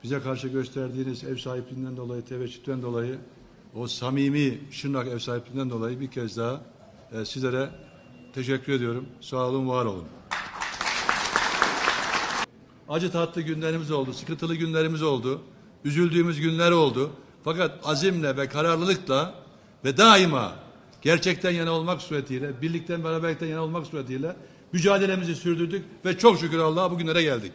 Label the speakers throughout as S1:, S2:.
S1: bize karşı gösterdiğiniz ev sahipliğinden dolayı, teveccühten dolayı, o samimi Şırnak ev sahipliğinden dolayı bir kez daha sizlere teşekkür ediyorum. Sağ olun, var olun. Acı tatlı günlerimiz oldu, sıkıntılı günlerimiz oldu, üzüldüğümüz günler oldu. Fakat azimle ve kararlılıkla ve daima gerçekten yana olmak suretiyle, birlikten beraberlikten yana olmak suretiyle mücadelemizi sürdürdük ve çok şükür Allah'a bugünlere geldik.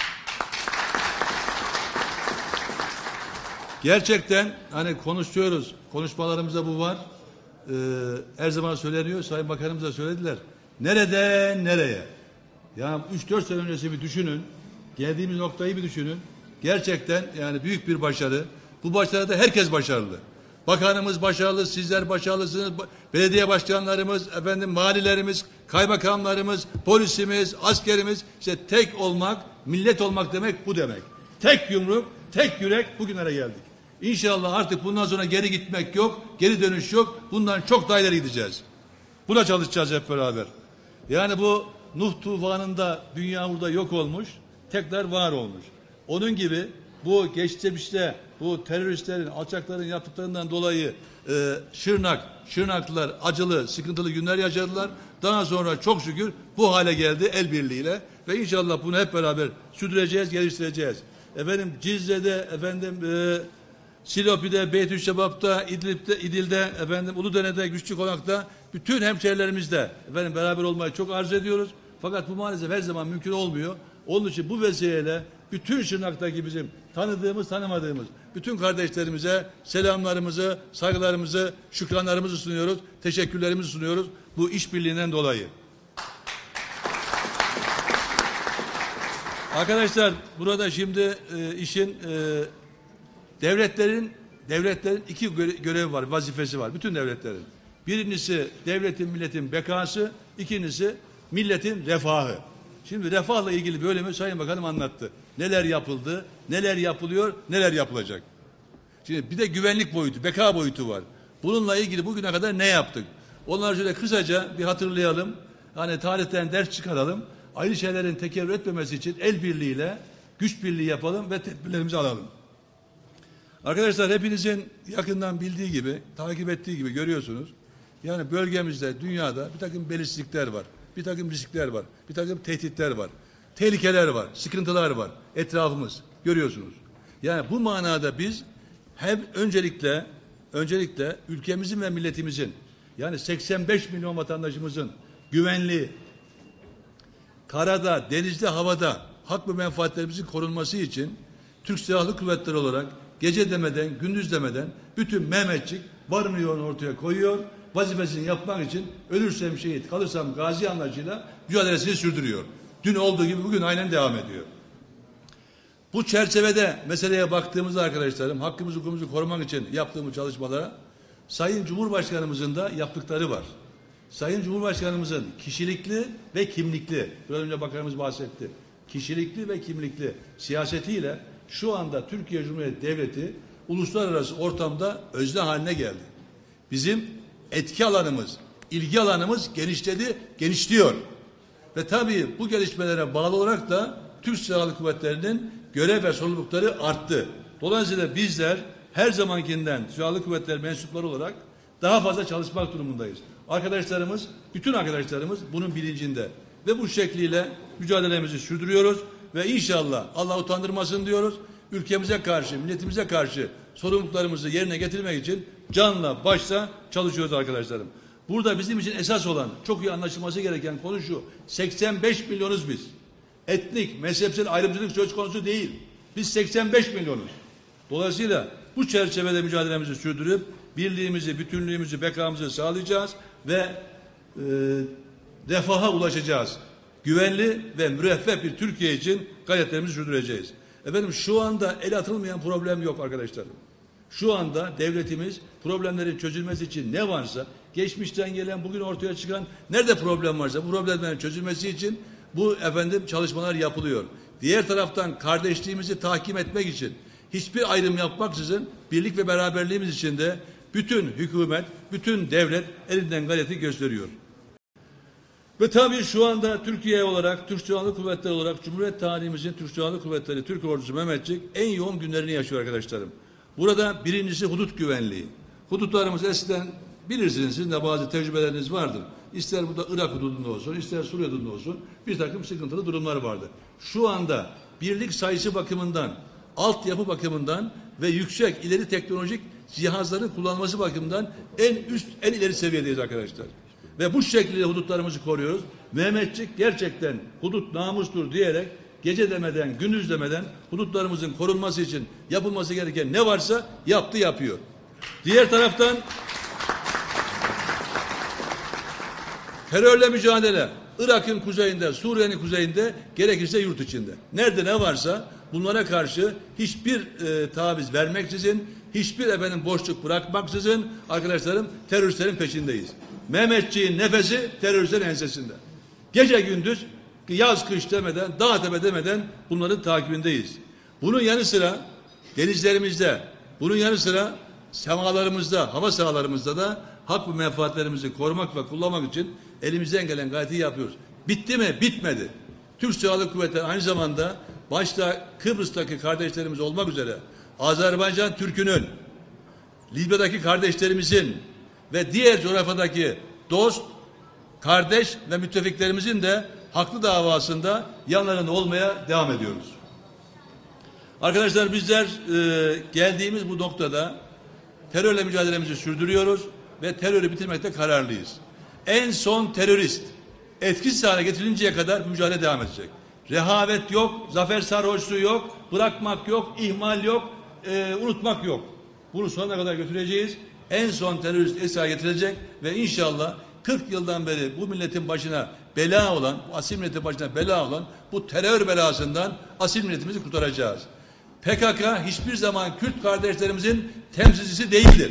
S1: Gerçekten hani konuşuyoruz, konuşmalarımızda bu var. Her zaman söyleniyor, Sayın Bakanımız da söylediler. Nereden nereye? Yani 3-4 sene öncesi bir düşünün, geldiğimiz noktayı bir düşünün. Gerçekten yani büyük bir başarı. Bu başarıda herkes başarılı. Bakanımız başarılı, sizler başarılısınız, belediye başkanlarımız, valilerimiz, kaymakamlarımız, polisimiz, askerimiz. İşte tek olmak, millet olmak demek bu demek. Tek yumruk, tek yürek bugünlere geldik. İnşallah artık bundan sonra geri gitmek yok, geri dönüş yok. Bundan çok daha ileri gideceğiz. Buna çalışacağız hep beraber. Yani bu Nuh tufanında dünya burada yok olmuş, tekrar var olmuş. Onun gibi bu geçmişte bu teröristlerin, alçakların yaptıklarından dolayı Şırnaklılar acılı, sıkıntılı günler yaşadılar. Daha sonra çok şükür bu hale geldi el birliğiyle ve inşallah bunu hep beraber sürdüreceğiz, geliştireceğiz. Cizre'de, Silopi'de, Beytüşşebap'ta, İdil'de, Uludere'de, Güçlükonak'ta bütün hemşehrilerimizle beraber olmayı çok arzu ediyoruz. Fakat bu maalesef her zaman mümkün olmuyor. Onun için bu vesileyle bütün Şırnak'taki bizim tanıdığımız, tanımadığımız bütün kardeşlerimize selamlarımızı, saygılarımızı, şükranlarımızı sunuyoruz. Teşekkürlerimizi sunuyoruz bu işbirliğinden dolayı. Arkadaşlar burada şimdi işin devletlerin iki görevi var, vazifesi var. Bütün devletlerin. Birincisi devletin, milletin bekası, ikincisi milletin refahı. Şimdi refahla ilgili bölümü Sayın Bakanım anlattı. Neler yapıldı, neler yapılıyor, neler yapılacak. Şimdi bir de güvenlik boyutu, beka boyutu var. Bununla ilgili bugüne kadar ne yaptık? Onları şöyle kısaca bir hatırlayalım. Hani tarihten ders çıkaralım. Aynı şeylerin tekerrür etmemesi için el birliğiyle, güç birliği yapalım ve tedbirlerimizi alalım. Arkadaşlar hepinizin yakından bildiği gibi, takip ettiği gibi görüyorsunuz. Yani bölgemizde, dünyada bir takım belirsizlikler var. Bir takım riskler var. Bir takım tehditler var. Tehlikeler var. Sıkıntılar var. Etrafımız. Görüyorsunuz. Yani bu manada biz hem öncelikle ülkemizin ve milletimizin yani 85 milyon vatandaşımızın güvenli karada, denizde, havada hak ve menfaatlerimizin korunması için Türk Silahlı Kuvvetleri olarak gece demeden, gündüz demeden bütün Mehmetçik varını yoğunu ortaya koyuyor. Vazifesini yapmak için ölürsem şehit, kalırsam gazi anlayışıyla mücadelesini sürdürüyor. Dün olduğu gibi bugün aynen devam ediyor. Bu çerçevede meseleye baktığımızda arkadaşlarım, hakkımızı hukukumuzu korumak için yaptığımız çalışmalara Sayın Cumhurbaşkanımızın da yaptıkları var. Sayın Cumhurbaşkanımızın kişilikli ve kimlikli, biraz önce bakanımız bahsetti, kişilikli ve kimlikli siyasetiyle şu anda Türkiye Cumhuriyeti Devleti uluslararası ortamda özne haline geldi. Bizim etki alanımız, ilgi alanımız genişledi, genişliyor. Ve tabii bu gelişmelere bağlı olarak da Türk Silahlı Kuvvetleri'nin görev ve sorumlulukları arttı. Dolayısıyla bizler her zamankinden Silahlı Kuvvetler mensupları olarak daha fazla çalışmak durumundayız. Arkadaşlarımız, bütün arkadaşlarımız bunun bilincinde. Ve bu şekliyle mücadelemizi sürdürüyoruz ve inşallah Allah utandırmasın diyoruz. Ülkemize karşı, milletimize karşı sorumluluklarımızı yerine getirmek için canla başla çalışıyoruz arkadaşlarım. Burada bizim için esas olan, çok iyi anlaşılması gereken konu şu: 85 milyonuz biz. Etnik, mezhepsel ayrımcılık söz konusu değil. Biz 85 milyonuz. Dolayısıyla bu çerçevede mücadelemizi sürdürüp birliğimizi, bütünlüğümüzü, bekamızı sağlayacağız ve refaha ulaşacağız. Güvenli ve müreffeh bir Türkiye için gayretlerimizi sürdüreceğiz. Şu anda el atılmayan problem yok arkadaşlarım. Şu anda devletimiz problemlerin çözülmesi için ne varsa, geçmişten gelen, bugün ortaya çıkan nerede problem varsa bu problemlerin çözülmesi için bu çalışmalar yapılıyor. Diğer taraftan kardeşliğimizi tahkim etmek için hiçbir ayrım yapmaksızın birlik ve beraberliğimiz için de bütün hükümet, bütün devlet elinden gayreti gösteriyor. Ve tabii şu anda Türkiye olarak, Türk Silahlı Kuvvetleri olarak Cumhuriyet tarihimizin Türk Silahlı Kuvvetleri, Türk Ordusu Mehmetçik en yoğun günlerini yaşıyor arkadaşlarım. Burada birincisi hudut güvenliği. Hudutlarımız eskiden bilirsiniz, sizin de bazı tecrübeleriniz vardır. İster burada Irak hududunda olsun, ister Suriye hududunda olsun bir takım sıkıntılı durumlar vardı. Şu anda birlik sayısı bakımından, altyapı bakımından ve yüksek ileri teknolojik cihazların kullanılması bakımından en üst, en ileri seviyedeyiz arkadaşlar. Ve bu şekilde hudutlarımızı koruyoruz. Mehmetçik gerçekten hudut namustur diyerek gece demeden, gündüz demeden hudutlarımızın korunması için yapılması gereken ne varsa yaptı, yapıyor. Diğer taraftan terörle mücadele, Irak'ın kuzeyinde, Suriye'nin kuzeyinde, gerekirse yurt içinde. Nerede ne varsa bunlara karşı hiçbir taviz vermeksizin, hiçbir boşluk bırakmaksızın arkadaşlarım teröristlerin peşindeyiz. Mehmetçiğin nefesi teröristlerin ensesinde. Gece gündüz, yaz kış demeden, dağ tepe demeden bunların takibindeyiz. Bunun yanı sıra denizlerimizde, bunun yanı sıra semalarımızda, hava sahalarımızda da hak ve menfaatlerimizi korumak ve kullanmak için elimizden gelen gayreti yapıyoruz. Bitti mi? Bitmedi. Türk Silahlı Kuvvetleri aynı zamanda başta Kıbrıs'taki kardeşlerimiz olmak üzere Azerbaycan Türk'ünün, Libya'daki kardeşlerimizin ve diğer coğrafyadaki dost, kardeş ve müttefiklerimizin de haklı davasında yanlarında olmaya devam ediyoruz. Arkadaşlar bizler geldiğimiz bu noktada terörle mücadelemizi sürdürüyoruz ve terörü bitirmekte kararlıyız. En son terörist etkisiz hale getirilinceye kadar mücadele devam edecek. Rehavet yok, zafer sarhoşluğu yok, bırakmak yok, ihmal yok, unutmak yok. Bunu sonuna kadar götüreceğiz. En son terörist esir getirecek ve inşallah 40 yıldan beri bu milletin başına bela olan, bu asil milletin başına bela olan bu terör belasından asil milletimizi kurtaracağız. PKK hiçbir zaman Kürt kardeşlerimizin temsilcisi değildir.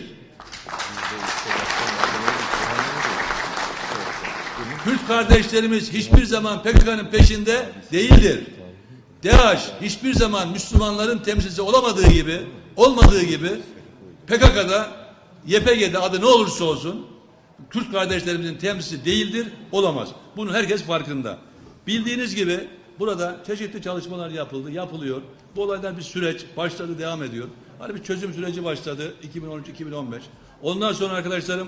S1: Kürt kardeşlerimiz hiçbir zaman PKK'nın peşinde değildir. DAEŞ hiçbir zaman Müslümanların temsilcisi olmadığı gibi PKK'da, YPG'de adı ne olursa olsun Kürt kardeşlerimizin temsilcisi değildir, olamaz. Bunun herkes farkında. Bildiğiniz gibi burada çeşitli çalışmalar yapılıyor. Bu olaylar bir süreç başladı, devam ediyor. Hani bir çözüm süreci başladı 2013-2015. Ondan sonra arkadaşlarım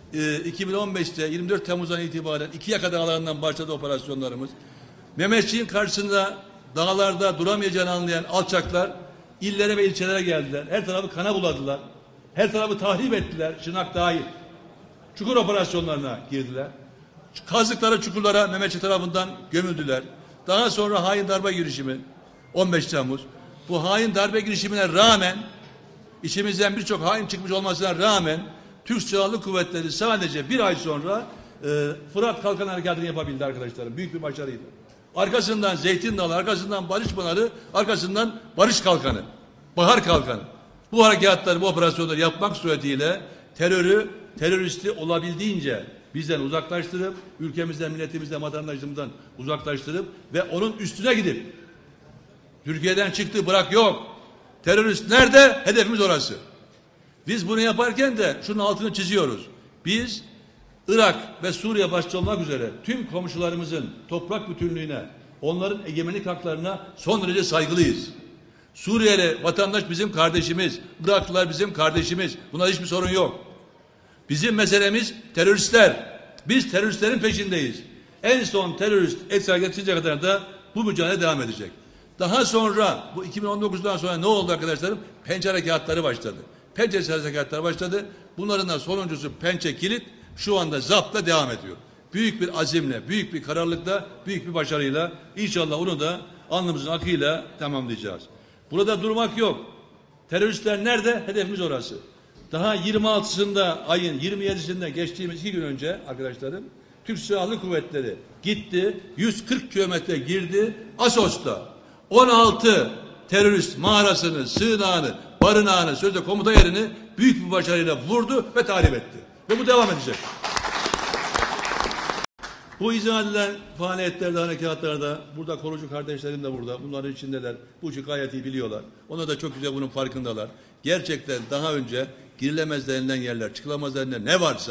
S1: 2015'te 24 Temmuz'dan itibaren İkiyaka dağlarından başladı operasyonlarımız. Mehmetçiğin karşısında dağlarda duramayacağını anlayan alçaklar illere ve ilçelere geldiler. Her tarafı kana buladılar. Her tarafı tahrip ettiler. Şırnak dahil. Çukur operasyonlarına girdiler. Kazdıkları çukurlara Mehmetçik tarafından gömüldüler. Daha sonra hain darbe girişimi 15 Temmuz. Bu hain darbe girişimine rağmen içimizden birçok hain çıkmış olmasına rağmen Türk Silahlı Kuvvetleri sadece bir ay sonra Fırat Kalkan Harekatı'nı yapabildi arkadaşlarım. Büyük bir başarıydı. Arkasından Zeytin Dalı, arkasından Barış Pınarı, arkasından Barış Kalkanı, Bahar Kalkanı. Bu harekatları, bu operasyonları yapmak suretiyle teröristi olabildiğince bizden uzaklaştırıp, ülkemizden, milletimizden, vatandaşımızdan uzaklaştırıp ve onun üstüne gidip Türkiye'den çıktı bırak yok. Terörist nerede? Hedefimiz orası. Biz bunu yaparken de şunun altını çiziyoruz. Biz Irak ve Suriye başta olmak üzere tüm komşularımızın toprak bütünlüğüne, onların egemenlik haklarına son derece saygılıyız. Suriyeli vatandaş bizim kardeşimiz, Iraklılar bizim kardeşimiz. Buna hiçbir sorun yok. Bizim meselemiz teröristler. Biz teröristlerin peşindeyiz. En son terörist esir getirecek kadar da bu mücadele devam edecek. Daha sonra bu 2019'dan sonra ne oldu arkadaşlarım? Pençe harekatları başladı. Pençe harekatları başladı. Bunların da sonuncusu Pençe Kilit şu anda zaptla devam ediyor. Büyük bir azimle, büyük bir kararlılıkla, büyük bir başarıyla inşallah onu da alnımızın akıyla tamamlayacağız. Burada durmak yok. Teröristler nerede? Hedefimiz orası. Daha 26'sında ayın 27'sinde geçtiğimiz 2 gün önce arkadaşlarım Türk Silahlı Kuvvetleri gitti 140 kilometre girdi Asos'ta 16 terörist mağarasını, sığınağını, barınağını, sözde komuta yerini büyük bir başarıyla vurdu ve tahrip etti. Ve bu devam edecek. Bu izah edilen faaliyetlerde, harekatlarda, burada korucu kardeşlerim de burada, bunların içindeler. Bu işi gayet iyi biliyorlar. Onlar da çok güzel bunun farkındalar. Gerçekten daha önce girilemez denilen yerler, çıkılamaz denilen ne varsa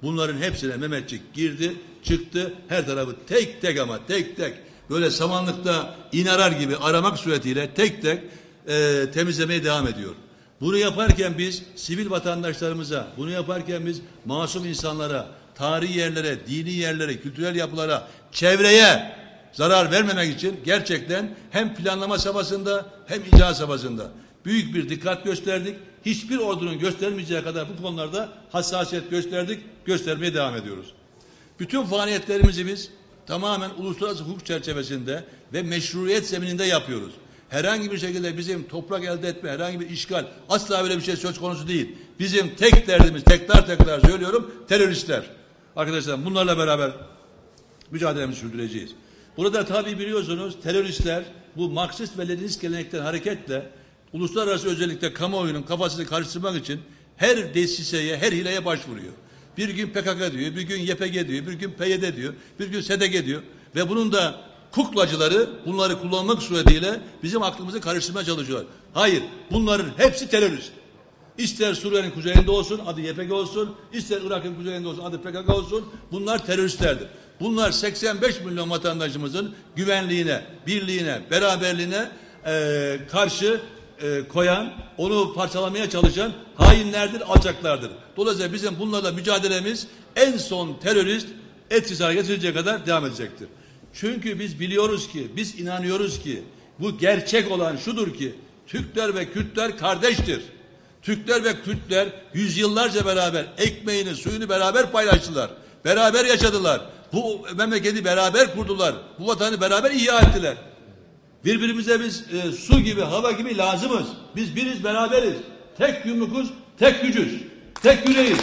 S1: Bunların hepsine Mehmetçik girdi, çıktı, her tarafı tek tek ama tek tek böyle samanlıkta inarar gibi aramak suretiyle tek tek temizlemeye devam ediyor. Bunu yaparken biz sivil vatandaşlarımıza, bunu yaparken biz masum insanlara, tarihi yerlere, dini yerlere, kültürel yapılara, çevreye zarar vermemek için gerçekten hem planlama safhasında hem icra safhasında büyük bir dikkat gösterdik. Hiçbir ordunun göstermeyeceği kadar bu konularda hassasiyet gösterdik, göstermeye devam ediyoruz. Bütün faaliyetlerimizi biz tamamen uluslararası hukuk çerçevesinde ve meşruiyet zemininde yapıyoruz. Herhangi bir şekilde bizim toprak elde etme, herhangi bir işgal, asla böyle bir şey söz konusu değil. Bizim tek derdimiz, tekrar söylüyorum, teröristler. Arkadaşlar bunlarla beraber mücadelemizi sürdüreceğiz. Burada tabii biliyorsunuz teröristler bu Marksist ve Leninist gelenekten hareketle uluslararası özellikle kamuoyunun kafasını karıştırmak için her desiseye, her hileye başvuruyor. Bir gün PKK diyor, bir gün YPG diyor, bir gün PYD diyor, bir gün SDG diyor ve bunun da kuklacıları bunları kullanmak suretiyle bizim aklımızı karıştırmaya çalışıyorlar. Hayır, bunların hepsi terörist. İster Suriye'nin kuzeyinde olsun, adı YPG olsun, ister Irak'ın kuzeyinde olsun, adı PKK olsun, bunlar teröristlerdir. Bunlar 85 milyon vatandaşımızın güvenliğine, birliğine, beraberliğine karşı koyan, onu parçalamaya çalışan hainlerdir, alçaklardır. Dolayısıyla bizim bunlarla mücadelemiz en son terörist etkisiz hale getirinceye kadar devam edecektir. Çünkü biz biliyoruz ki, biz inanıyoruz ki bu gerçek olan şudur ki Türkler ve Kürtler kardeştir. Türkler ve Kürtler yüzyıllarca beraber ekmeğini, suyunu beraber paylaştılar. Beraber yaşadılar. Bu memleketi beraber kurdular. Bu vatanı beraber ihya ettiler. Birbirimize biz su gibi, hava gibi lazımız. Biz biriz, beraberiz. Tek yumrukuz, tek gücüz. Tek yüreğiz.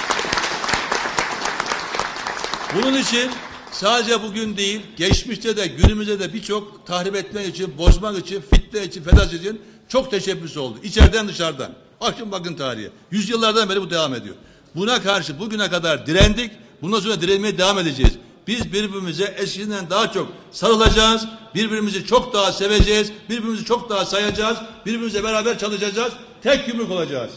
S1: Bunun için sadece bugün değil, geçmişte de günümüzde de birçok tahrip etmek için, bozmak için, fitne için, fesat için çok teşebbüs oldu. İçeriden dışarıdan. Bakın tarihe. Yüzyıllardan beri bu devam ediyor. Buna karşı bugüne kadar direndik. Bundan sonra direnmeye devam edeceğiz. Biz birbirimize eskisinden daha çok sarılacağız. Birbirimizi çok daha seveceğiz. Birbirimizi çok daha sayacağız. Birbirimize beraber çalışacağız. Tek yumruk olacağız.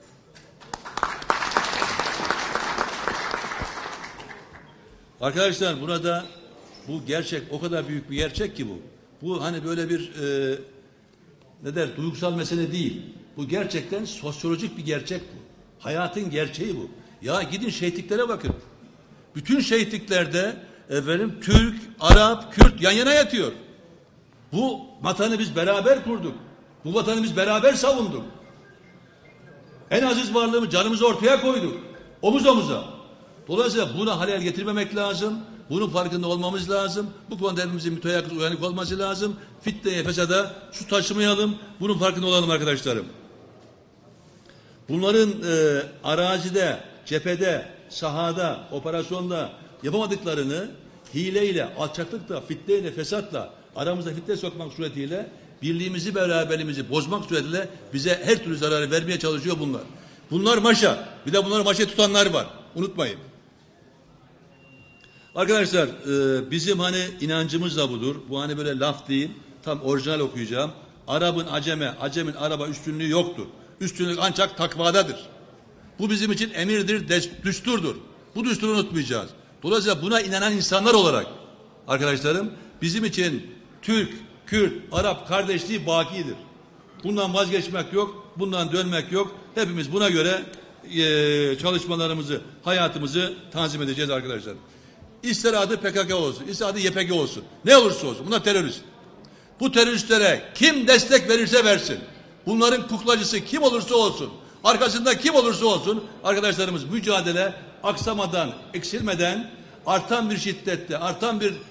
S1: Arkadaşlar burada bu gerçek o kadar büyük bir gerçek ki bu. Bu hani böyle bir duygusal mesele değil. Bu gerçekten sosyolojik bir gerçek bu. Hayatın gerçeği bu. Ya gidin şehitliklere bakın. Bütün şehitliklerde Türk, Arap, Kürt yan yana yatıyor. Bu vatanı biz beraber kurduk. Bu vatanı biz beraber savunduk. En aziz varlığımı, canımızı ortaya koyduk. Omuz omuza. Dolayısıyla buna halel getirmemek lazım. Bunun farkında olmamız lazım. Bu konuda hepimizin müteyakkız uyanık olması lazım. Fitneye, fesada su taşımayalım. Bunun farkında olalım arkadaşlarım. Bunların arazide, cephede, sahada, operasyonda yapamadıklarını hileyle, alçaklıkla, fitneyle, fesatla aramızda fitne sokmak suretiyle birliğimizi, beraberliğimizi bozmak suretiyle bize her türlü zararı vermeye çalışıyor bunlar. Bunlar maşa. Bir de bunları maşa tutanlar var. Unutmayın. Arkadaşlar bizim hani inancımız da budur. Bu hani böyle laf değil. Tam orijinal okuyacağım. Arap'ın aceme, acemin Arap'a üstünlüğü yoktur. Üstünlük ancak takvadadır. Bu bizim için emirdir, düsturdur. Bu düsturu unutmayacağız. Dolayısıyla buna inanan insanlar olarak arkadaşlarım bizim için Türk, Kürt, Arap kardeşliği bakidir. Bundan vazgeçmek yok, bundan dönmek yok. Hepimiz buna göre çalışmalarımızı, hayatımızı tanzim edeceğiz arkadaşlar. İster adı PKK olsun, ister adı YPG olsun. Ne olursa olsun. Bunlar terörist. Bu teröristlere kim destek verirse versin. Bunların kuklacısı kim olursa olsun. Arkasında kim olursa olsun. Arkadaşlarımız mücadele aksamadan, eksilmeden artan bir şiddette, artan bir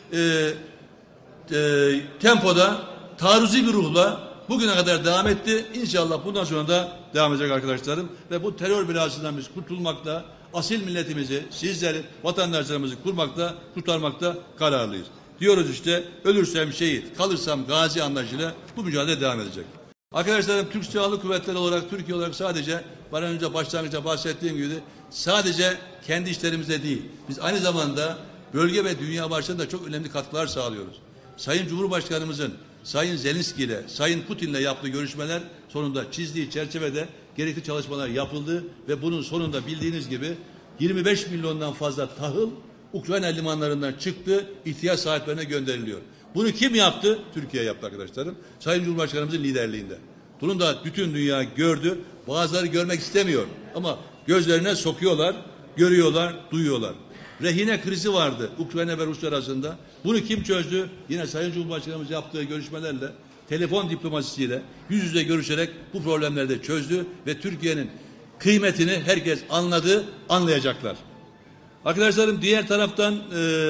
S1: tempoda, taarruzi bir ruhla bugüne kadar devam etti. İnşallah bundan sonra da devam edecek arkadaşlarım. Ve bu terör belasından biz kurtulmakta, asil milletimizi, sizleri, vatandaşlarımızı kurtarmakta kararlıyız. Diyoruz işte, ölürsem şehit, kalırsam gazi anlayışıyla bu mücadele devam edecek. Arkadaşlarım, Türk Silahlı Kuvvetleri olarak, Türkiye olarak sadece bana önce başlangıçta bahsettiğim gibi sadece kendi işlerimizde değil, biz aynı zamanda bölge ve dünya başlarında da çok önemli katkılar sağlıyoruz. Sayın Cumhurbaşkanımızın Sayın Zelenski ile Sayın Putin ile yaptığı görüşmeler sonunda çizdiği çerçevede gerekli çalışmalar yapıldı ve bunun sonunda bildiğiniz gibi 25 milyondan fazla tahıl Ukrayna limanlarından çıktı, ihtiyaç sahiplerine gönderiliyor. Bunu kim yaptı? Türkiye yaptı arkadaşlarım. Sayın Cumhurbaşkanımızın liderliğinde. Bunu da bütün dünya gördü. Bazıları görmek istemiyor ama gözlerine sokuyorlar, görüyorlar, duyuyorlar. Rehine krizi vardı Ukrayna ve Rusya arasında. Bunu kim çözdü? Yine Sayın Cumhurbaşkanımız yaptığı görüşmelerle, telefon diplomasisiyle, yüz yüze görüşerek bu problemleri de çözdü ve Türkiye'nin kıymetini herkes anladı, anlayacaklar. Arkadaşlarım, diğer taraftan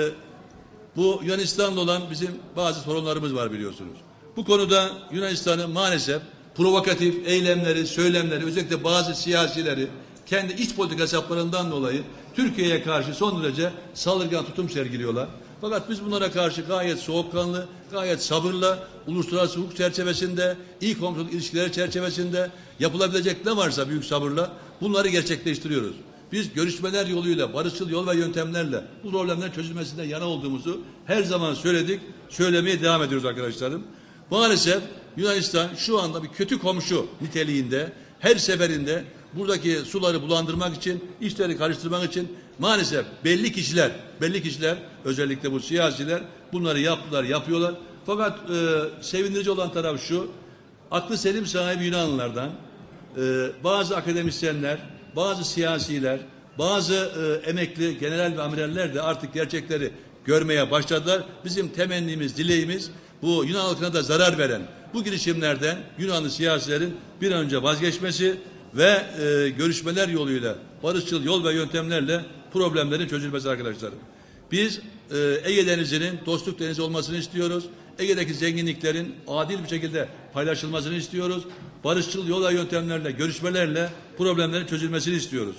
S1: bu Yunanistan'la olan bizim bazı sorunlarımız var biliyorsunuz. Bu konuda Yunanistan'ın maalesef provokatif eylemleri, söylemleri, özellikle bazı siyasileri kendi iç politika hesaplarından dolayı Türkiye'ye karşı son derece saldırgan tutum sergiliyorlar. Fakat biz bunlara karşı gayet soğukkanlı, gayet sabırla, uluslararası hukuk çerçevesinde, iyi komşuluk ilişkileri çerçevesinde yapılabilecek ne varsa büyük sabırla bunları gerçekleştiriyoruz. Biz görüşmeler yoluyla, barışçıl yol ve yöntemlerle bu problemlerin çözülmesinde yana olduğumuzu her zaman söyledik, söylemeye devam ediyoruz arkadaşlarım. Maalesef Yunanistan şu anda bir kötü komşu niteliğinde, her seferinde buradaki suları bulandırmak için, işleri karıştırmak için maalesef belli kişiler, özellikle bu siyasiler bunları yaptılar, yapıyorlar. Fakat sevindirici olan taraf şu, aklı selim sahibi Yunanlılardan bazı akademisyenler, bazı siyasiler, bazı emekli general ve amiraller de artık gerçekleri görmeye başladılar. Bizim temennimiz, dileğimiz bu Yunan halkına da zarar veren bu girişimlerden Yunanlı siyasilerin bir an önce vazgeçmesi ve görüşmeler yoluyla, barışçıl yol ve yöntemlerle problemlerin çözülmesi arkadaşlarım. Biz Ege Denizi'nin dostluk denizi olmasını istiyoruz. Ege'deki zenginliklerin adil bir şekilde paylaşılmasını istiyoruz. Barışçıl yol ve yöntemlerle, görüşmelerle problemlerin çözülmesini istiyoruz.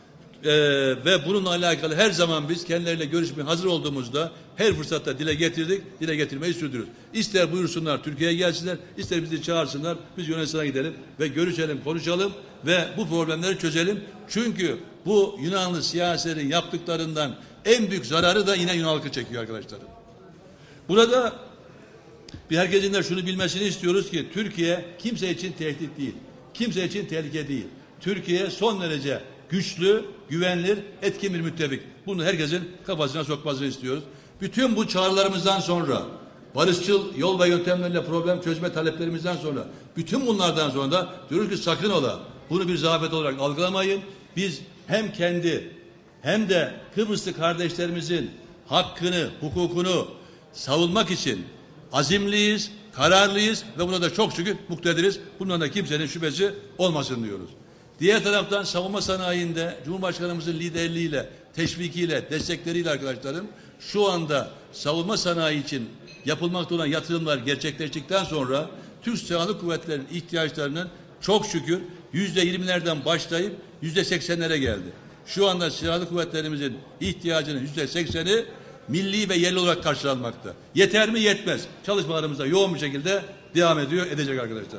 S1: Ve bununla alakalı her zaman biz kendileriyle görüşmeye hazır olduğumuzda her fırsatta dile getirdik, dile getirmeyi sürdürürüz. İster buyursunlar Türkiye'ye gelsinler, ister bizi çağırsınlar, biz Yunanistan'a gidelim ve görüşelim, konuşalım ve bu problemleri çözelim. Çünkü bu Yunanlı siyasilerin yaptıklarından en büyük zararı da yine Yunan halkı çekiyor arkadaşlarım. Burada bir herkesin de şunu bilmesini istiyoruz ki Türkiye kimse için tehdit değil, kimse için tehlike değil. Türkiye son derece güçlü, güvenilir, etkin bir müttefik. Bunu herkesin kafasına sokmasını istiyoruz. Bütün bu çağrılarımızdan sonra, barışçıl yol ve yöntemlerle problem çözme taleplerimizden sonra, bütün bunlardan sonra da diyoruz ki sakın ola, bunu bir zafiyet olarak algılamayın. Biz hem kendi hem de Kıbrıslı kardeşlerimizin hakkını, hukukunu savunmak için azimliyiz, kararlıyız ve buna da çok şükür muktediriz. Bundan da kimsenin şüphesi olmasın diyoruz. Diğer taraftan savunma sanayinde Cumhurbaşkanımızın liderliğiyle, teşvikiyle, destekleriyle arkadaşlarım şu anda savunma sanayi için yapılmakta olan yatırımlar gerçekleştikten sonra Türk Silahlı Kuvvetleri'nin ihtiyaçlarının çok şükür %20'lerden başlayıp %80'lere geldi. Şu anda Silahlı Kuvvetlerimizin ihtiyacının %80'i milli ve yerli olarak karşılanmakta. Yeter mi? Yetmez. Çalışmalarımıza yoğun bir şekilde devam edecek arkadaşlar.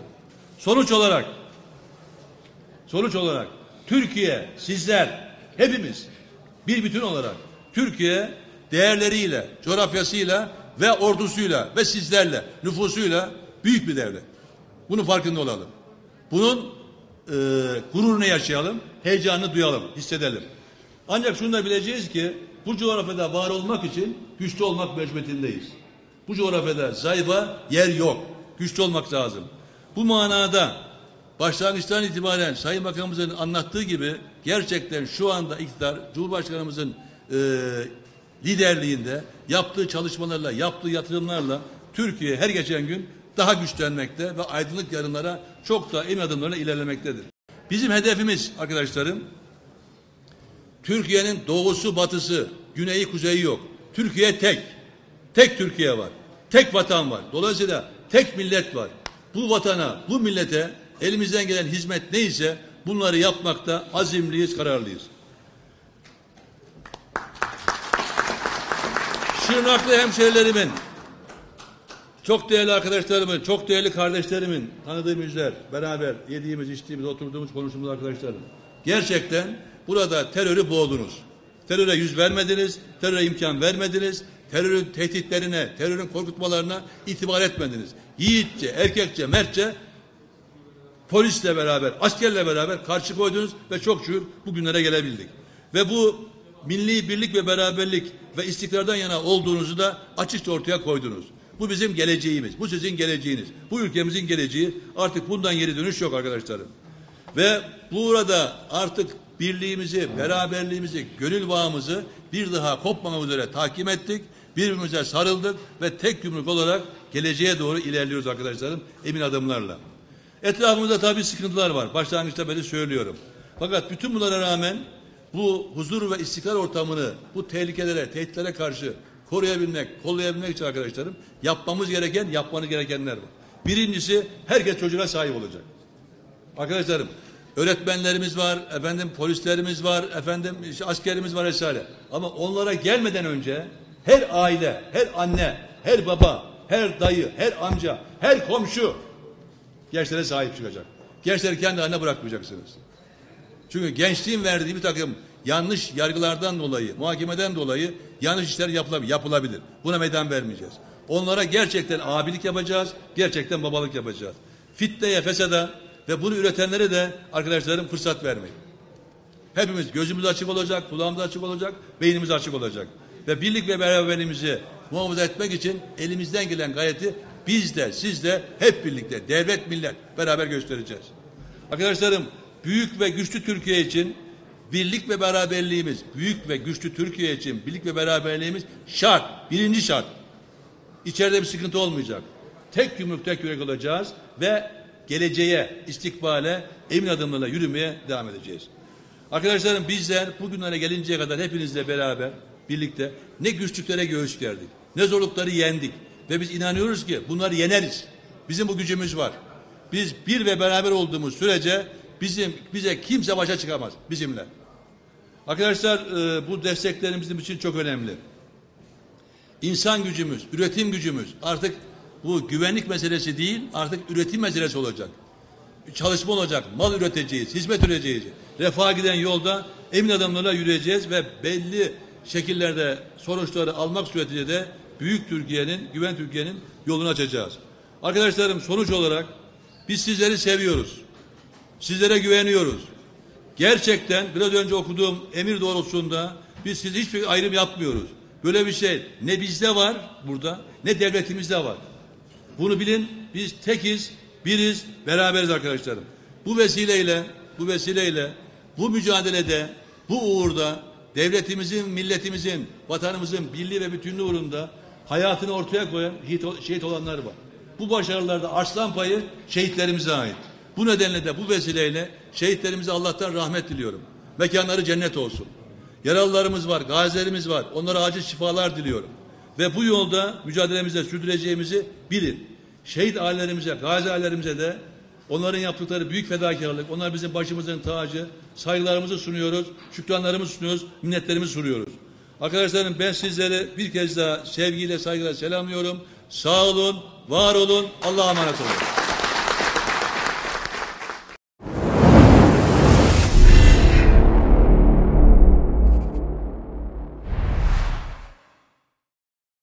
S1: Sonuç olarak Türkiye, sizler, hepimiz bir bütün olarak Türkiye değerleriyle, coğrafyasıyla ve ordusuyla ve sizlerle, nüfusuyla büyük bir devlet. Bunun farkında olalım. Bunun gururunu yaşayalım, heyecanını duyalım, hissedelim. Ancak şunu da bileceğiz ki bu coğrafyada var olmak için güçlü olmak mecburiyetindeyiz. Bu coğrafyada zayıfa yer yok. Güçlü olmak lazım. Bu manada başlangıçtan itibaren Sayın Bakanımızın anlattığı gibi gerçekten şu anda iktidar Cumhurbaşkanımızın liderliğinde yaptığı çalışmalarla, yaptığı yatırımlarla Türkiye her geçen gün daha güçlenmekte ve aydınlık yarınlara çok daha emin adımlarla ilerlemektedir. Bizim hedefimiz arkadaşlarım Türkiye'nin doğusu, batısı, güneyi, kuzeyi yok. Türkiye tek. Tek Türkiye var. Tek vatan var. Dolayısıyla tek millet var. Bu vatana, bu millete elimizden gelen hizmet neyse bunları yapmakta azimliyiz, kararlıyız. Şırnaklı hemşerilerimin, çok değerli arkadaşlarımın, çok değerli kardeşlerimin, tanıdığım yüzler, beraber yediğimiz, içtiğimiz, oturduğumuz, konuştuğumuz arkadaşlarım. Gerçekten burada terörü boğdunuz. Teröre yüz vermediniz, teröre imkan vermediniz, terörün tehditlerine, terörün korkutmalarına itibar etmediniz. Yiğitçe, erkekçe, mertçe polisle beraber, askerle beraber karşı koydunuz ve çok şükür bugünlere gelebildik. Ve bu milli birlik ve beraberlik ve istikrardan yana olduğunuzu da açıkça ortaya koydunuz. Bu bizim geleceğimiz, bu sizin geleceğiniz, bu ülkemizin geleceği. Artık bundan geri dönüş yok arkadaşlarım. Ve burada artık birliğimizi, beraberliğimizi, gönül bağımızı bir daha kopmamak üzere tahkim ettik. Birbirimize sarıldık ve tek yumruk olarak geleceğe doğru ilerliyoruz arkadaşlarım, emin adımlarla. Etrafımızda tabii sıkıntılar var. Başlangıçta beri söylüyorum. Fakat bütün bunlara rağmen bu huzur ve istikrar ortamını bu tehlikelere, tehditlere karşı koruyabilmek, kollayabilmek için arkadaşlarım yapmamız gereken, yapmanız gerekenler var. Birincisi, herkes çocuğuna sahip olacak. Arkadaşlarım, öğretmenlerimiz var, efendim polislerimiz var, efendim işte askerimiz var vesaire. Ama onlara gelmeden önce her aile, her anne, her baba, her dayı, her amca, her komşu gençlere sahip çıkacak. Gençleri kendi haline bırakmayacaksınız. Çünkü gençliğin verdiği bir takım yanlış yargılardan dolayı, muhakemeden dolayı yanlış işler yapılabilir. Buna meydan vermeyeceğiz. Onlara gerçekten abilik yapacağız, gerçekten babalık yapacağız. Fitneye, fesada ve bunu üretenlere de arkadaşlarım fırsat vermeyin. Hepimiz gözümüz açık olacak, kulağımız açık olacak, beynimiz açık olacak. Ve birlik ve beraberliğimizi muhafaza etmek için elimizden gelen gayreti biz de, siz de hep birlikte, devlet, millet beraber göstereceğiz. Arkadaşlarım, büyük ve güçlü Türkiye için birlik ve beraberliğimiz, büyük ve güçlü Türkiye için birlik ve beraberliğimiz şart, birinci şart. İçeride bir sıkıntı olmayacak. Tek yumruk, tek yürek olacağız ve geleceğe, istikbale emin adımlarla yürümeye devam edeceğiz. Arkadaşlarım, bizler bugünlere gelinceye kadar hepinizle beraber, birlikte ne güçlüklere göğüs gerdik, ne zorlukları yendik ve biz inanıyoruz ki bunları yeneriz. Bizim bu gücümüz var. Biz bir ve beraber olduğumuz sürece bize kimse başa çıkamaz bizimle. Arkadaşlar, bu desteklerimiz bizim için çok önemli. İnsan gücümüz, üretim gücümüz artık bu güvenlik meselesi değil, artık üretim meselesi olacak. Çalışma olacak, mal üreteceğiz, hizmet üreteceğiz. Refaha giden yolda emin adımlarla yürüyeceğiz ve belli şekillerde sonuçları almak suretiyle de büyük Türkiye'nin, güven Türkiye'nin yolunu açacağız. Arkadaşlarım, sonuç olarak biz sizleri seviyoruz. Sizlere güveniyoruz. Gerçekten biraz önce okuduğum emir doğrultusunda biz size hiçbir ayrım yapmıyoruz. Böyle bir şey ne bizde var burada, ne devletimizde var. Bunu bilin, biz tekiz, biriz, beraberiz arkadaşlarım. Bu vesileyle bu mücadelede, bu uğurda devletimizin, milletimizin, vatanımızın birliği ve bütünlüğü uğrunda hayatını ortaya koyan şehit olanlar var. Bu başarılarda arslan payı şehitlerimize ait. Bu nedenle de bu vesileyle şehitlerimize Allah'tan rahmet diliyorum. Mekanları cennet olsun. Yaralılarımız var, gazilerimiz var. Onlara acil şifalar diliyorum. Ve bu yolda mücadelemizde sürdüreceğimizi bilin. Şehit ailelerimize, gazi ailelerimize de onların yaptıkları büyük fedakarlık, onlar bizim başımızın tacı, saygılarımızı sunuyoruz, şükranlarımızı sunuyoruz, minnetlerimizi sunuyoruz. Arkadaşlarım, ben sizleri bir kez daha sevgiyle, saygıyla selamlıyorum. Sağ olun, var olun, Allah'a emanet olun.